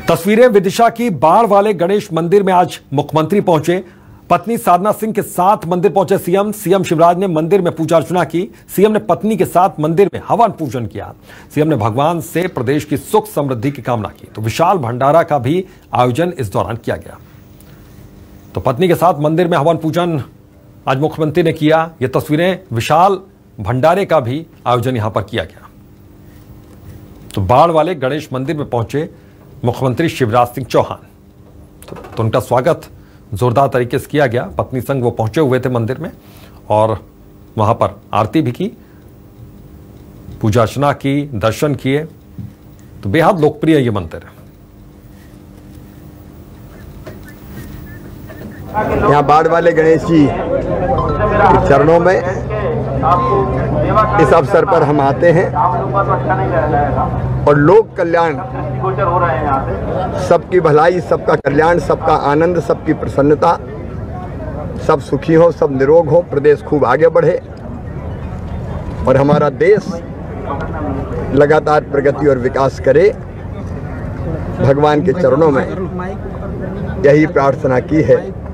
तस्वीरें विदिशा की बाढ़ वाले गणेश मंदिर में आज मुख्यमंत्री पहुंचे। पत्नी साधना सिंह के साथ मंदिर पहुंचे सीएम शिवराज ने मंदिर में पूजा अर्चना की। सीएम ने पत्नी के साथ मंदिर में हवन पूजन किया। सीएम ने भगवान से प्रदेश की सुख समृद्धि की कामना की। तो विशाल भंडारा का भी आयोजन इस दौरान किया गया। तो पत्नी के साथ मंदिर में हवन पूजन आज मुख्यमंत्री ने किया। ये तस्वीरें विशाल भंडारे का भी आयोजन यहां पर किया गया। तो बाढ़ वाले गणेश मंदिर में पहुंचे मुख्यमंत्री शिवराज सिंह चौहान। तो उनका स्वागत जोरदार तरीके से किया गया। पत्नी संग वो पहुंचे हुए थे मंदिर में और वहां पर आरती भी की, पूजा अर्चना की, दर्शन किए। तो बेहद लोकप्रिय ये मंदिर है। यहाँ बाढ़ वाले गणेश जी के चरणों में इस अवसर पर हम आते हैं और लोक कल्याण, सबकी भलाई, सबका कल्याण, सबका आनंद, सबकी प्रसन्नता, सब सुखी हो, सब निरोग हो, प्रदेश खूब आगे बढ़े और हमारा देश लगातार प्रगति और विकास करे। भगवान के चरणों में यही प्रार्थना की है।